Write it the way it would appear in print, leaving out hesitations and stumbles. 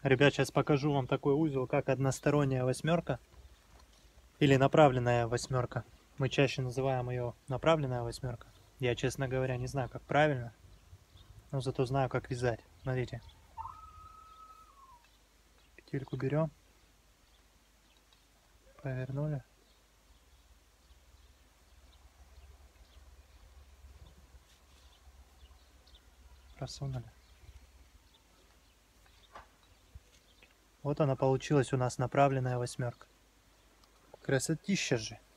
Ребят, сейчас покажу вам такой узел, как односторонняя восьмерка или направленная восьмерка. Мы чаще называем ее направленная восьмерка. Я, честно говоря, не знаю, как правильно, но зато знаю, как вязать. Смотрите. Петельку берем, повернули. Просунули. Вот она получилась у нас направленная восьмерка. Красотища же.